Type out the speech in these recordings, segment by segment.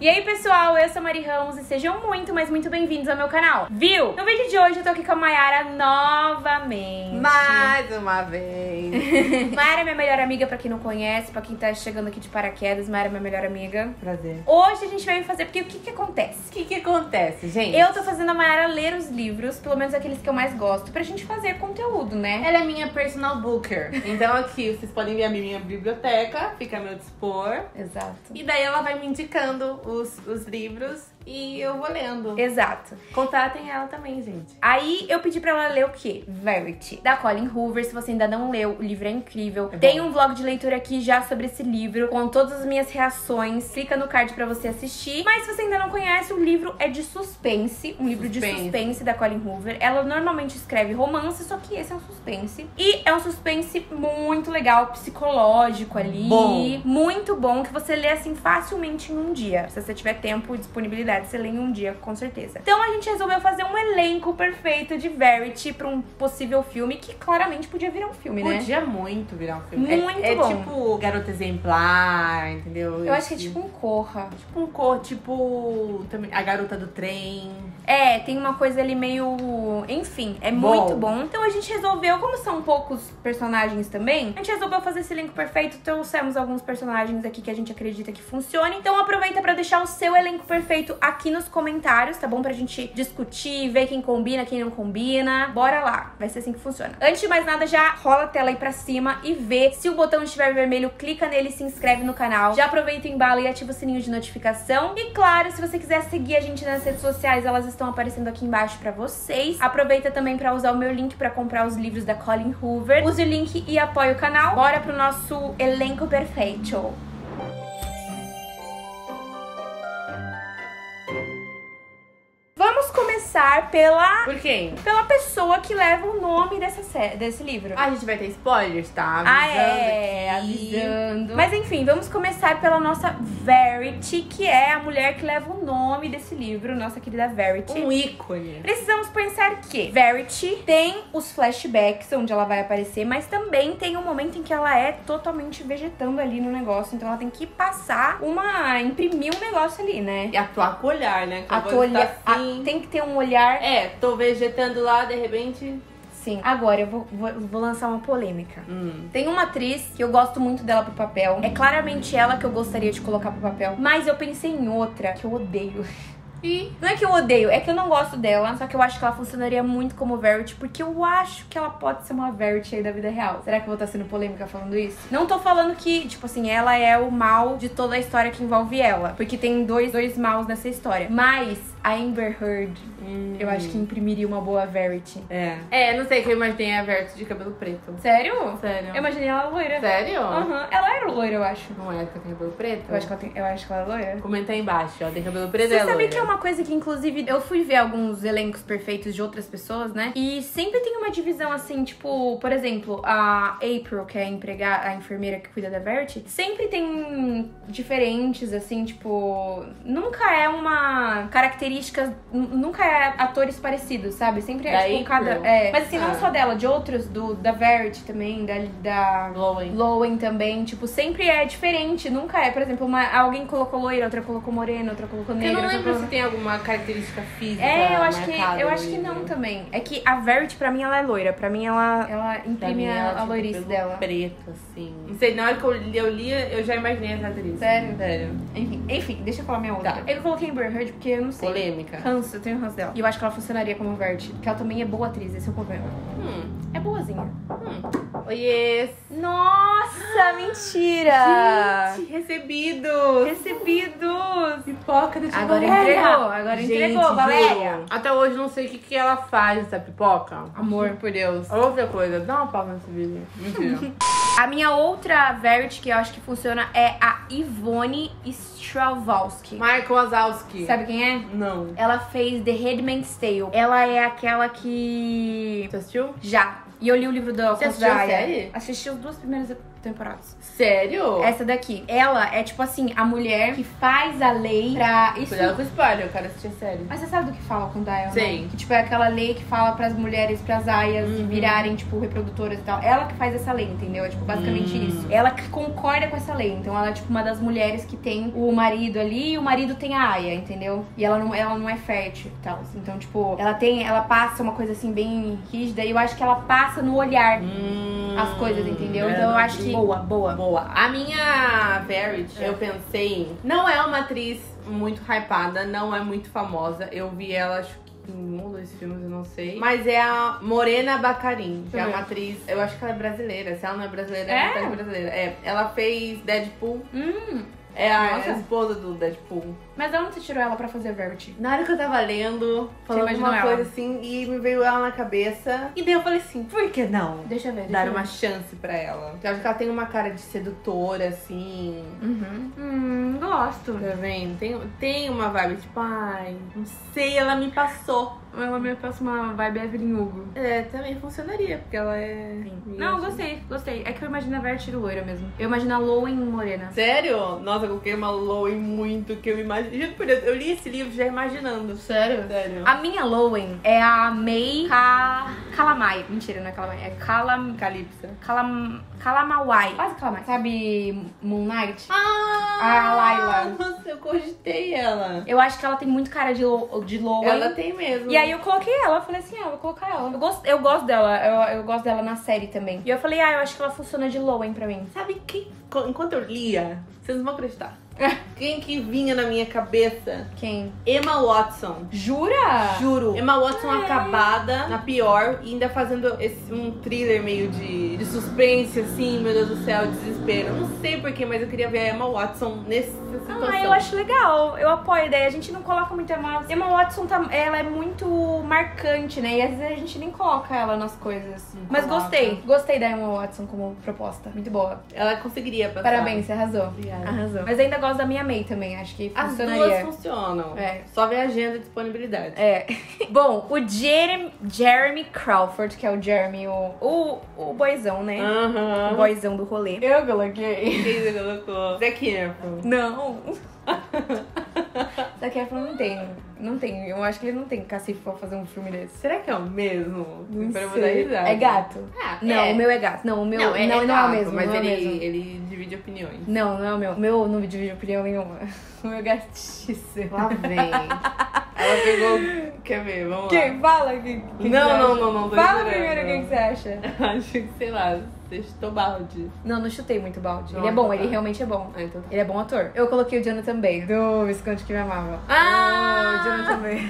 E aí, pessoal, eu sou a Mari Ramos e sejam muito, mas muito bem-vindos ao meu canal. Viu? No vídeo de hoje eu tô aqui com a Mayara novamente. Mais uma vez. Mayara é minha melhor amiga, pra quem não conhece, pra quem tá chegando aqui de paraquedas, Mayara é minha melhor amiga. Prazer. Hoje a gente veio fazer, porque o que acontece? O que acontece, gente? Eu tô fazendo a Mayara ler os livros, pelo menos aqueles que eu mais gosto, pra gente fazer conteúdo, né? Ela é minha personal booker. Então aqui vocês podem ver a minha biblioteca, fica a meu dispor. Exato. E daí ela vai me indicando os livros e eu vou lendo. Exato. Contatem ela também, gente. Aí eu pedi pra ela ler o quê? Verity, da Colleen Hoover. Se você ainda não leu, o livro é incrível. Tem um vlog de leitura aqui já sobre esse livro, com todas as minhas reações. Fica no card pra você assistir. Mas se você ainda não conhece, o livro é de suspense. Um livro de suspense da Colleen Hoover. Ela normalmente escreve romance, só que esse é um suspense. E é um suspense muito legal, psicológico ali. Bom. Muito bom, que você lê assim facilmente em um dia. Se você tiver tempo e disponibilidade, você lê em um dia, com certeza. Então a gente resolveu fazer um elenco perfeito de Verity pra um possível filme, que claramente podia virar um filme, né? Podia muito virar um filme. Muito é bom. tipo Garota Exemplar, entendeu? Eu acho que é tipo um Corra. Tipo um cor, tipo também a Garota do Trem. É, tem uma coisa ali meio... Enfim, é muito bom. Então a gente resolveu, como são poucos personagens também, a gente resolveu fazer esse elenco perfeito. Trouxemos alguns personagens aqui que a gente acredita que funcione. Então aproveita pra deixar o seu elenco perfeito aqui nos comentários, tá bom? Pra gente discutir, ver quem combina, quem não combina. Bora lá, vai ser assim que funciona. Antes de mais nada, já rola a tela aí pra cima e vê. Se o botão estiver vermelho, clica nele e se inscreve no canal. Já aproveita o embalo e ativa o sininho de notificação. E claro, se você quiser seguir a gente nas redes sociais, elas estão aparecendo aqui embaixo pra vocês. Aproveita também pra usar o meu link pra comprar os livros da Colleen Hoover. Use o link e apoie o canal. Bora pro nosso elenco perfeito. Vamos começar Por quem? pela pessoa que leva o nome desse livro. A gente vai ter spoilers, tá? Avisando. Mas enfim, vamos começar pela nossa Verity, que é a mulher que leva o nome desse livro, nossa querida Verity. Um ícone. Precisamos pensar que Verity tem os flashbacks, onde ela vai aparecer, mas também tem um momento em que ela é totalmente vegetando ali no negócio, então ela tem que imprimir um negócio ali, né? E atuar com o olhar, né? Que Tem que ter um olhar. Tô vegetando lá, de repente... Sim. Agora, eu vou lançar uma polêmica. Tem uma atriz que eu gosto muito dela pro papel. É claramente ela que eu gostaria de colocar pro papel. Mas eu pensei em outra que eu odeio. E não é que eu odeio, é que eu não gosto dela. Só que eu acho que ela funcionaria muito como Verity, porque eu acho que ela pode ser uma Verity aí da vida real. Será que eu vou estar sendo polêmica falando isso? Não tô falando que, tipo assim, ela é o mal de toda a história que envolve ela. Porque tem dois maus nessa história. Mas a Amber Heard, eu acho que imprimiria uma boa Verity. Não sei, que eu imaginei a Verity de cabelo preto. Sério? Sério. Eu imaginei ela loira. Sério? Aham. Ela era loira, eu acho. Não é, tem cabelo preto? Eu acho que ela é loira. Comenta aí embaixo, ó. Tem cabelo preto e Você é sabe loira. que é uma coisa que, inclusive, eu fui ver alguns elencos perfeitos de outras pessoas, né? E sempre tem uma divisão assim, tipo, por exemplo, a April, que é a enfermeira que cuida da Verity, sempre tem diferentes, assim, tipo, nunca é uma característica, nunca é atores parecidos, sabe? Sempre é, tipo, cada... Mas assim, não só dela, de outros, da Verity também, da Lowen também, tipo, sempre é diferente, nunca é, por exemplo, alguém colocou loira, outra colocou morena, outra colocou negra. Eu não lembro se tem alguma característica física. Eu acho que não também. É que a Verity, pra mim, ela é loira. Pra mim, ela imprime a loirice dela. Preto, assim. Não sei, na hora que eu lia, eu já imaginei essa atriz. Sério? Sério. Enfim, deixa eu falar minha outra. Tá. Eu coloquei Amber Heard porque eu não sei. Polêmica. Ranço, eu tenho ranço dela. E eu acho que ela funcionaria como Verity. Porque ela também é boa atriz, esse é o problema. É boazinha. Oiê! Nossa, mentira! Gente, recebidos! Pipoca da Agora entregou, Valéria. Até hoje não sei o que ela faz, essa pipoca. Amor, por Deus. Outra coisa, dá uma pausa nesse vídeo. Mentira. A minha outra Verity que eu acho que funciona é a Yvonne Strahovski. Michael Wazowski. Sabe quem é? Não. Ela fez The Handmaid's Tale. Ela é aquela que... Você assistiu? Já. E eu li o livro da Você assistiu a série? Assisti as duas primeiras temporadas. Sério? Essa daqui. Ela é, tipo assim, a mulher que faz a lei pra... Isso... Cuidado com o spoiler, eu quero assistir a série. Mas você sabe do que fala quando é? Sei. Que, tipo, é aquela lei que fala pras mulheres, pras aias virarem, tipo, reprodutoras e tal. Ela que faz essa lei, entendeu? É, tipo, basicamente isso. Ela que concorda com essa lei. Então, ela é, tipo, uma das mulheres que tem o marido ali e o marido tem a aia, entendeu? E ela não é fértil e tal. Então, tipo, ela passa uma coisa, assim, bem rígida. E eu acho que ela passa no olhar as coisas, entendeu? Então, eu acho que... Boa. A minha Verity, eu pensei... Não é uma atriz muito hypada, não é muito famosa. Eu vi ela, acho que em um ou dois filmes, eu não sei. Mas é a Morena Baccarin, que é uma atriz... Eu acho que ela é brasileira. Se ela não é brasileira, ela é brasileira. É, ela fez Deadpool. É a esposa do Deadpool. Mas de onde você tirou ela pra fazer Verity? Na hora que eu tava lendo, falando uma coisa assim, e me veio ela na cabeça. E daí eu falei assim, por que não? Deixa eu ver. Dar uma chance pra ela. Eu acho que ela tem uma cara de sedutora, assim. Gosto. Tá vendo? Tem uma vibe, tipo, ai, não sei, ela me passou. Ela me passa uma vibe Evelyn Hugo. É, também funcionaria, porque ela é... Não, gostei. É que eu imagino a Verity loira mesmo. Eu imagino a Lowen morena. Sério? Nossa, eu coloquei uma Lowen muito que eu imagino. Juro por Deus, eu li esse livro já imaginando. Sério? Sério. A minha Lowen é a May Calamai. Mentira, não é Calamai. É Calypso. Calamawai. Quase Calamai. Sabe Moon Knight? A Layla. Nossa, eu cogitei ela. Eu acho que ela tem muito cara de Lowen. Ela tem mesmo. E aí eu coloquei ela, eu falei assim, eu vou colocar ela. Eu gosto dela, eu gosto dela na série também. E eu falei, eu acho que ela funciona de Lowen pra mim. Sabe quem? Enquanto eu lia, vocês não vão acreditar. Quem que vinha na minha cabeça? Quem? Emma Watson. Jura? Juro. Emma Watson acabada, na pior, e ainda fazendo um thriller meio de suspense, assim, meu Deus do céu, desespero. Eu não sei porquê, mas eu queria ver a Emma Watson nessa situação. Eu acho legal. Eu apoio a ideia. A gente não coloca muito Emma Watson, ela é muito marcante, né? E às vezes a gente nem coloca ela nas coisas. Mas gostei da Emma Watson como proposta. Muito boa. Ela conseguiria passar. Parabéns, você arrasou. Obrigada. Arrasou. Mas ainda gosto da minha May também, acho que as funcionaria. As duas funcionam. Só ver a agenda e disponibilidade. Bom, o Jeremy Crawford, que é o Jeremy, o boyzão, né? O boyzão do rolê. Eu coloquei. Quem você colocou? Zac Efron. Não. Zac Efron não tem. Eu acho que ele não tem cacife pra fazer um filme desse. Será que é o mesmo? Não sei. Vou dar risada. É gato? Não, o meu é gato. Não, o meu não é o mesmo. Mas não ele divide opiniões. Não é o meu. O meu não divide opinião nenhuma. O meu é gatíssimo. Lá vem. Ela pegou... Quer ver? Vamos lá. Quem? Fala. Não. Fala primeiro o que você acha. Acho que, sei lá, você chutou balde. Não chutei muito balde. Ele é bom, ele realmente é bom. Então tá. Ele é bom ator. Eu coloquei o Jonathan Bay, do Visconde que me amava. O Jonathan Bay.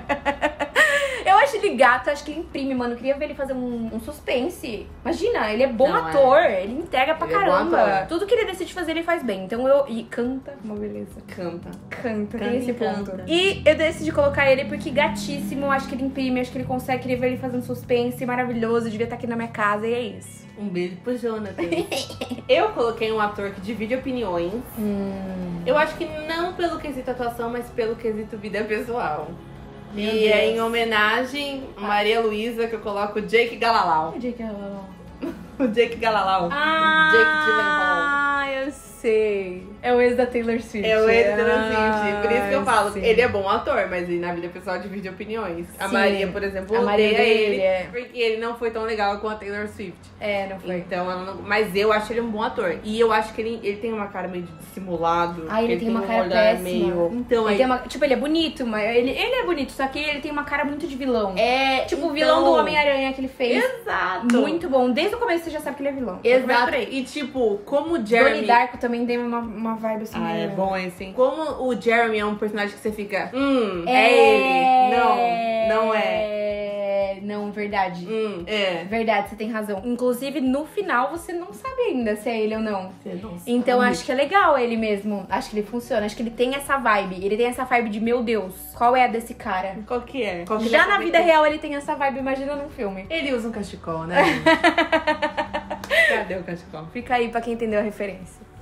Eu acho ele gato, acho que ele imprime, mano. Eu queria ver ele fazer um suspense. Imagina, ele é bom ator. Ele entrega pra caramba. Tudo que ele decide fazer, ele faz bem. Então E canta, uma beleza. Canta, tem esse ponto. E eu decidi colocar ele porque gatíssimo. Acho que ele imprime, acho que ele consegue. Queria ver ele fazendo suspense maravilhoso. Devia estar aqui na minha casa e é isso. Um beijo pro Jonathan. Eu coloquei um ator que divide opiniões. Eu acho que não pelo quesito atuação, mas pelo quesito vida pessoal. É em homenagem a Maria Luísa que eu coloco o Jake Galalau. O Jake Galalau. O Jake Galalau. Jake Gyllenhaal. Eu sei. É o ex da Taylor Swift. É o ex da Taylor Swift. Por isso que eu falo. Sim. Ele é bom ator, mas na vida pessoal divide opiniões. Sim. A Maria, por exemplo, odeia ele. Porque ele não foi tão legal com a Taylor Swift. Não foi. Então, ela não... Mas eu acho ele um bom ator. E eu acho que ele tem uma cara meio de dissimulado. Ele tem uma cara péssima. Meio... Então, ele tem uma... Tipo, ele é bonito, mas ele é bonito, só que ele tem uma cara muito de vilão. Tipo, o vilão do Homem-Aranha que ele fez. Exato. Muito bom. Desde o começo você já sabe que ele é vilão. Exato. E tipo, como o Jeremy... Donnie Darko também tem uma vibe assim. É bom assim. Como o Jeremy é um personagem que você fica... é ele. Não é. Não, verdade. É. Verdade, você tem razão. Inclusive, no final, você não sabe ainda se é ele ou não. Você não sabe. Então, acho que é legal ele mesmo. Acho que ele funciona. Acho que ele tem essa vibe. Ele tem essa vibe de, meu Deus, qual é a desse cara? Qual que é? Já na vida real, ele tem essa vibe, imagina num filme. Ele usa um cachecol, né? Cadê o cachecol? Fica aí pra quem entendeu a referência.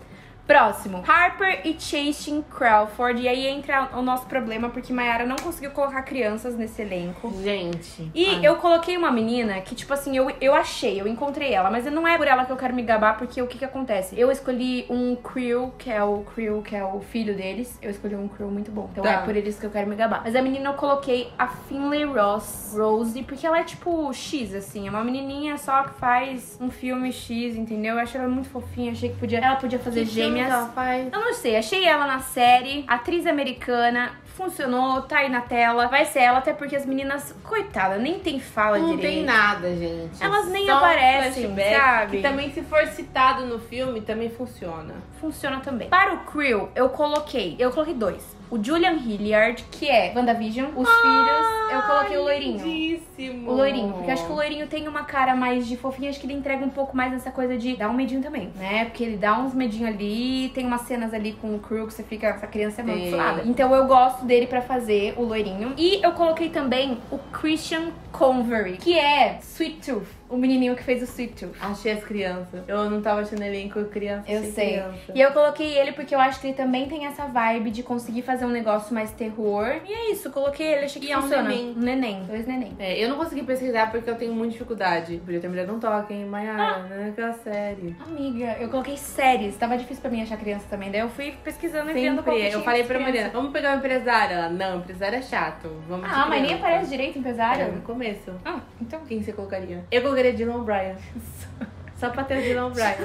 Próximo, Harper e Chasing Crawford. E aí entra o nosso problema, porque Mayara não conseguiu colocar crianças nesse elenco. Gente. E eu coloquei uma menina que, tipo assim, eu encontrei ela, mas não é por ela que eu quero me gabar, porque o que acontece? Eu escolhi um Creel, que é o filho deles. Eu escolhi um Creel muito bom. Então é por eles que eu quero me gabar. Mas a menina eu coloquei a Finlay Rose, porque ela é tipo X, assim. É uma menininha só que faz um filme X, entendeu? Eu acho ela muito fofinha. Achei que ela podia fazer gêmeas. Ela faz? Eu não sei, achei ela na série, atriz americana, funcionou, tá aí na tela. Vai ser ela, até porque as meninas, coitada, nem tem fala direito. Não tem nada, gente. Elas nem só aparecem, flashback, sabe? Que também, se for citado no filme, também funciona. Funciona também. Para o Creel, eu coloquei 2. O Julian Hilliard, que é WandaVision. Os filhos, eu coloquei o loirinho. Lindíssimo. O loirinho, porque acho que o loirinho tem uma cara mais de fofinho. Acho que ele entrega um pouco mais nessa coisa de dar um medinho também, né? Porque ele dá uns medinhos ali. Tem umas cenas ali com o Creel que você fica... Essa criança é muito suada. Então eu gosto dele pra fazer o loirinho. E eu coloquei também o Christian Convery, que é Sweet Tooth. O menininho que fez o Sweet Tooth. Achei as crianças. Eu não tava achando elenco criança. Eu sei. Criança. E eu coloquei ele porque eu acho que ele também tem essa vibe de conseguir fazer um negócio mais terror. E é isso, coloquei ele, achei que funciona. Um neném. 2 neném. É, eu não consegui pesquisar porque eu tenho muita dificuldade. Podia ter mulher não toca, hein, Mayara, né? Aquela série. Amiga, eu coloquei séries. Tava difícil pra mim achar criança também. Daí eu fui pesquisando e vendo qual que tinha Eu falei pra criança. Mariana, vamos pegar uma empresária. Ela, não, empresária é chato. Vamos de Mas nem criança. aparece direito empresário. É, no começo. Então. Quem você colocaria? Eu colocaria Dylan O'Brien. Só pra ter o Dylan O'Brien.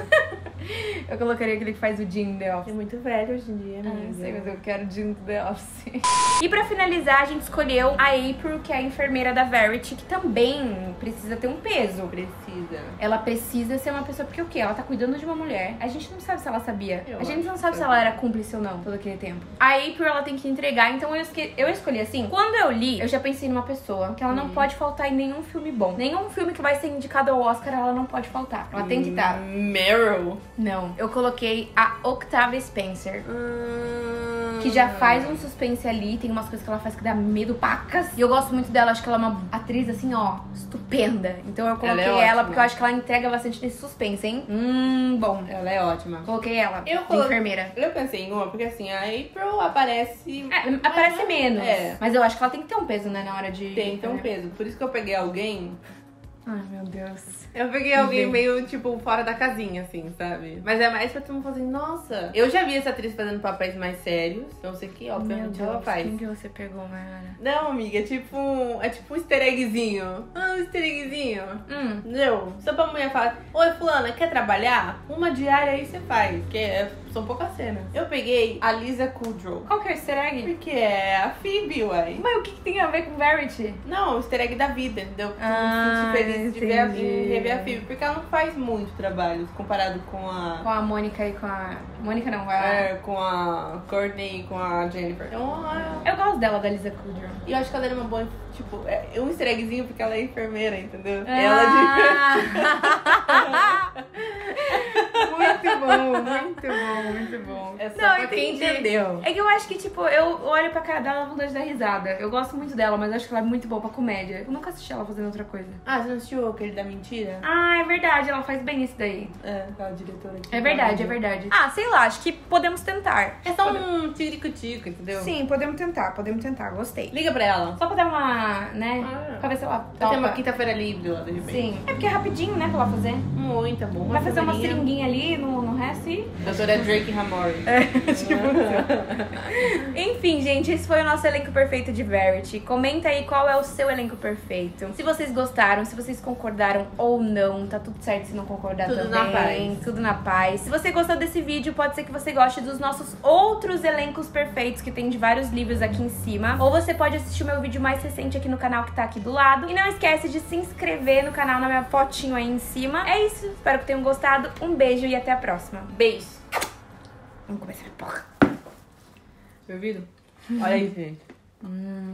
Eu colocaria aquele que faz o Jim The Office. É muito velho hoje em dia, amiga. Não sei, mas eu quero Jim The Office. E pra finalizar, a gente escolheu a April, que é a enfermeira da Verity, que também precisa ter um peso. Precisa. Ela precisa ser uma pessoa, porque o quê? Ela tá cuidando de uma mulher. A gente não sabe se ela sabia. Eu A gente não acho sabe que se ela era cúmplice ou não, todo aquele tempo. A April, ela tem que entregar, então eu escolhi assim. Quando eu li, eu já pensei numa pessoa que ela não pode faltar em nenhum filme bom. Nenhum filme que vai ser indicado ao Oscar, ela não pode faltar. Ela tem que estar. Meryl. Não. Eu coloquei a Octavia Spencer. Que já faz um suspense ali, tem umas coisas que ela faz que dá medo, pacas. E eu gosto muito dela, acho que ela é uma atriz, assim, ó, estupenda. Então eu coloquei ela porque eu acho que ela entrega bastante nesse suspense, hein? Bom. Ela é ótima. Coloquei ela, de enfermeira. Eu pensei em uma, porque assim, a April aparece... Aparece menos. É. Mas eu acho que ela tem que ter um peso, né, na hora de... Tem que ter um peso. Por isso que eu peguei alguém... Ai, meu Deus. Eu peguei alguém meio, tipo, fora da casinha, assim, sabe? Mas é mais pra todo mundo falar assim, nossa... Eu já vi essa atriz fazendo papéis mais sérios. Não sei o que, obviamente, ela faz. Quem que você pegou, Mayara? Não, amiga, é tipo um easter eggzinho. Um easter eggzinho. Entendeu? Só pra mulher falar, oi, fulana, quer trabalhar? Uma diária aí você faz. Porque são poucas cenas. Eu peguei a Lisa Kudrow. Qual que é o easter egg? Porque é a Phoebe, uai. Mas o que tem a ver com Verity? Não, o easter egg da vida, entendeu? Ah, Sentir feliz de ver entendi. rever a Phoebe. Porque ela não faz muito trabalho comparado com a... Com a Mônica e com a... Mônica não, vai com a Courtney e com a Jennifer. Então, Eu gosto dela, da Lisa Kudrow. e eu acho que ela era uma boa... Tipo, é um easter eggzinho porque ela é enfermeira, entendeu? Muito bom, muito bom, muito bom. É só pra quem entendeu. É que eu acho que, tipo, eu olho pra cara dela e dá vontade de dar risada. Eu gosto muito dela, mas eu acho que ela é muito boa pra comédia. Eu nunca assisti ela fazendo outra coisa. Ah, você não assistiu aquele da mentira? Ah, é verdade, ela faz bem isso daí. É, aquela diretora aqui. É verdade, é verdade. Ah, sei lá, acho que podemos tentar. É só um tico-tico, entendeu? Sim, podemos tentar, gostei. Liga pra ela. Só pra dar uma, né, pra ver se ela Vai ter uma topa. quinta-feira livre lá, de repente. Sim, é porque é rapidinho, né, pra ela fazer. Muito bom. Vai fazer uma semaninha. seringuinha ali no resto e... Doutora Drake Ramori. Enfim, gente, esse foi o nosso elenco perfeito de Verity. Comenta aí qual é o seu elenco perfeito. Se vocês gostaram, se vocês concordaram ou não. Tá tudo certo se não concordar Tudo também. na paz. Tudo na paz. Se você gostou desse vídeo, pode ser que você goste dos nossos outros elencos perfeitos, que tem de vários livros aqui em cima. Ou você pode assistir o meu vídeo mais recente aqui no canal, que tá aqui do lado. E não esquece de se inscrever no canal, na minha fotinho aí em cima. É isso, espero que tenham gostado. Um beijo e até a próxima. Beijo. Vamos começar. Porra. Ouvido? Olha aí, gente.